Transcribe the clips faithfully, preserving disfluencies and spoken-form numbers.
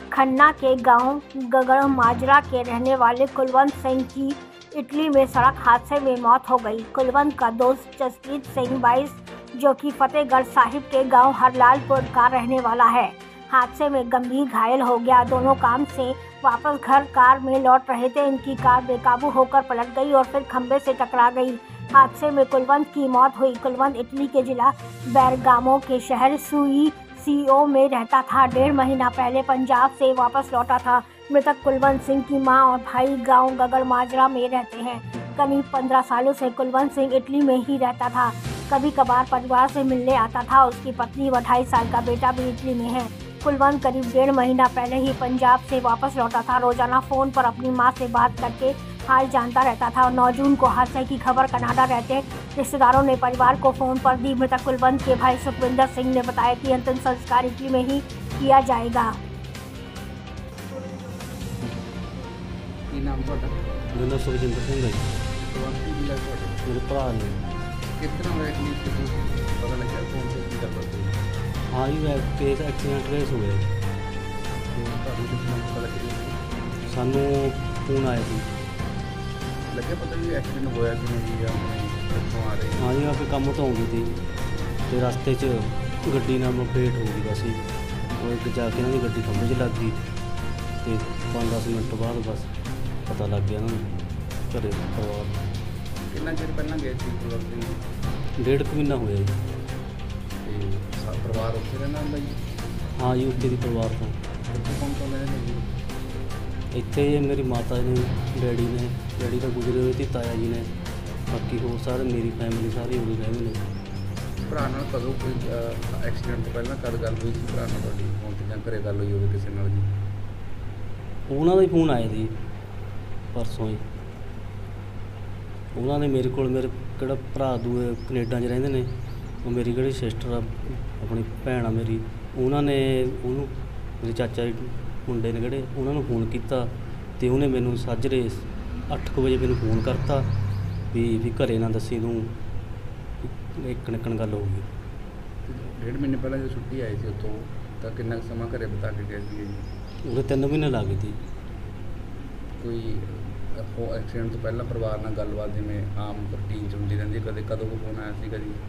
खन्ना के गांव गगड़ माजरा के रहने वाले कुलवंत सिंह की इटली में सड़क हादसे में मौत हो गई। कुलवंत का दोस्त जसप्रीत सिंह बाईस, जो कि फतेहगढ़ साहिब के गांव हरलालपुर का रहने वाला है, हादसे में गंभीर घायल हो गया। दोनों काम से वापस घर कार में लौट रहे थे। इनकी कार बेकाबू होकर पलट गई और फिर खंबे से टकरा गई। हादसे में कुलवंत की मौत हुई। कुलवंत इटली के जिला बेरगामो के शहर सुई सीओ में रहता था। डेढ़ महीना पहले पंजाब से वापस लौटा था। मृतक कुलवंत सिंह की मां और भाई गांव गगड़ माजरा में रहते हैं। करीब पंद्रह सालों से कुलवंत सिंह इटली में ही रहता था। कभी कभार परिवार से मिलने आता था। उसकी पत्नी व ढाई साल का बेटा भी इटली में है। कुलवंत करीब डेढ़ महीना पहले ही पंजाब से वापस लौटा था। रोजाना फ़ोन पर अपनी मां से बात करके हाल जानता रहता था। नौ जून को हादसे की खबर कनाडा रहते रिश्तेदारों ने परिवार को फ़ोन पर दी। मृतक कुलवंत के भाई सुखविंदर सिंह ने बताया कि अंतिम संस्कार इटली में ही किया जाएगा। नाम मेरा सुखजिंदर सिंह है। मेरे भरा ने कितना पता लगा कौन से की कर पाते हाँ जी मैं केस एक्सीडेंट रेस हुए सानू फोन आया थी लगे पता नहीं एक्सीडेंट होया कि नहीं या कितों आ रही हाँ जी मैं फिर काम तो आउंदी थी तो रास्ते च गड्डी नाल मपेट हो गई बस वो एक जाके इन्होंने गड्डी खंभे च लग गई तो पाँच दस मिनट बाद बस पता लग गया ना घरे परिवार कितना चेर पहला गए थे डेढ़ क महीना होया जी परिवार उत्थे रहना ਹੁੰਦਾ जी हाँ जी उत्थे दी परिवार तो ਉੱਥੇ कौन कौन रहने जी ਇੱਥੇ मेरी माता ने डैडी ने डैडी तो गुजरे हुए थे ताया जी ने बाकी होर सारे मेरी फैमिली सारी उड़ी रहंदे ने। ਭਰਾ ਨਾਲ ਕਦੋਂ ਕੋਈ ਐਕਸੀਡੈਂਟ ਤੋਂ ਪਹਿਲਾਂ ਕਦ ਗੱਲ ਹੋਈ ਸੀ ਭਰਾ ਨਾਲ ਤੁਹਾਡੀ ਫੋਨ ਤੇ ਜਾਂ ਘਰੇ ਗੱਲ ਹੋਈ ਹੋਵੇ ਕਿਸੇ ਨਾਲ ਜੀ? ਉਹਨਾਂ ਦਾ ਹੀ ਫੋਨ ਆਇਆ ਸੀ ਪਰਸੋਂ ਹੀ। ਉਹਨਾਂ ਨੇ ਮੇਰੇ ਕੋਲ ਮੇਰੇ ਕਿਹੜਾ ਭਰਾ ਦੂਏ ਕੈਨੇਡਾ 'ਚ ਰਹਿੰਦੇ ਨੇ ਉਹ ਮੇਰੀ ਕਿਹੜੀ ਸਿਸਟਰ ਆ ਆਪਣੀ ਭੈਣ ਆ ਮੇਰੀ ਉਹਨਾਂ ਨੇ ਉਹਨੂੰ ਮੇਰੇ ਚਾਚਾ ਜੀ ਮੁੰਡੇ ਨੇ ਕਿਹੜੇ ਉਹਨਾਂ ਨੂੰ ਫੋਨ ਕੀਤਾ ਅਤੇ ਉਹਨੇ ਮੈਨੂੰ ਸਾਜਰੇ ਅੱਠ ਕੁ ਵਜੇ ਮੈਨੂੰ ਫੋਨ ਕਰਤਾ ਵੀ ਵੀ ਘਰੇ ਨਾ ਦੱਸੀ ਤੂੰ ਇੱਕ ਨਿੱਕਣ ਗੱਲ ਹੋ ਗਈ। ਡੇਢ ਮਹੀਨੇ ਪਹਿਲਾਂ ਜਦੋਂ ਛੁੱਟੀ ਆਈ ਸੀ ਉੱਥੋਂ ਤਾਂ ਕਿੰਨਾ ਕੁ ਸਮਾਂ ਘਰੇ ਬਿਤਾ ਕੇ ਗਏ ਸੀ ਜੀ? ਉਹਦੇ ਤਿੰਨ ਮਹੀਨੇ ਲੱਗ ਗਏ ਸੀ। ਕੋਈ ਉਹ ਐਕਸੀਡੈਂਟ ਤੋਂ ਪਹਿਲਾਂ ਪਰਿਵਾਰ ਨਾਲ ਗੱਲਬਾਤ ਜਿਵੇਂ ਆਮ ਰੂਟੀਨ 'ਚ ਹੁੰਦੀ ਰਹਿੰਦੀ ਕਦੇ ਕਦੋਂ ਕੋ ਫੋਨ ਆਇਆ ਸੀਗਾ ਜੀ?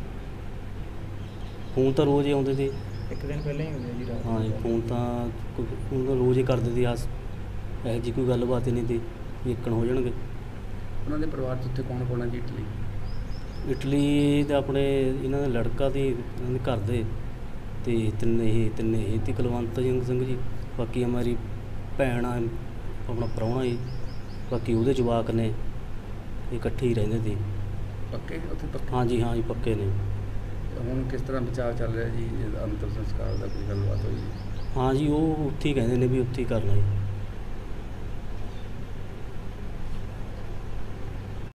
ਫੋਨ ਤਾਂ ਰੋਜ਼ ਹੀ ਆਉਂਦੇ ਸੀ। ਇੱਕ ਦਿਨ ਪਹਿਲਾਂ ਹੀ ਹੁੰਦੇ ਜੀ ਰਾਤ? ਹਾਂ ਜੀ ਫੋਨ ਤਾਂ ਫੋਨ ਤਾਂ ਰੋਜ਼ ਹੀ ਕਰਦੇ ਸੀ। ਆਸ ਇਹੋ ਜਿਹੀ ਕੋਈ ਗੱਲਬਾਤ ਹੀ ਨਹੀਂ ਸੀ ਵੀ ਇੱਕਣ ਹੋ ਜਾਣਗੇ। ਉਹਨਾਂ ਦੇ ਪਰਿਵਾਰ 'ਚ ਉੱਥੇ ਕੌਣ ਕੌਣ ਹੈ ਜੀ ਇਟਲੀ? ਇਟਲੀ ਦੇ ਆਪਣੇ ਇਹਨਾਂ ਦਾ ਲੜਕਾ ਤੇ ਇਹਨਾਂ ਦੇ ਘਰ ਦੇ ਅਤੇ ਤਿੰਨੇ ਇਹ ਤਿੰਨੇ ਇਹ ਤੇ ਕੁਲਵੰਤ ਸਿੰਘ ਜੀ ਬਾਕੀ ਮੇਰੀ ਭੈਣ ਆ ਆਪਣਾ ਪ੍ਰਾਹੁਣਾ ਜੀ ਬਾਕੀ ਉਹਦੇ ਜਵਾਕ ਨੇ ਇਕੱਠੇ ਹੀ ਰਹਿੰਦੇ ਸੀ। ਪੱਕੇ ਉੱਥੇ ਪੱਕੇ? ਹਾਂਜੀ ਹਾਂ ਜੀ ਪੱਕੇ ਨੇ। ਹੁਣ ਕਿਸ ਤਰ੍ਹਾਂ ਬਚਾਅ ਚੱਲ ਰਿਹਾ ਜੀ ਅੰਤਿਮ ਸੰਸਕਾਰ ਦਾ ਕੋਈ ਗੱਲਬਾਤ ਹੋਈ? ਹਾਂ ਜੀ ਉਹ ਉੱਥੇ ਹੀ ਕਹਿੰਦੇ ਨੇ ਵੀ ਉੱਥੇ ਹੀ ਕਰਨਾ ਜੀ।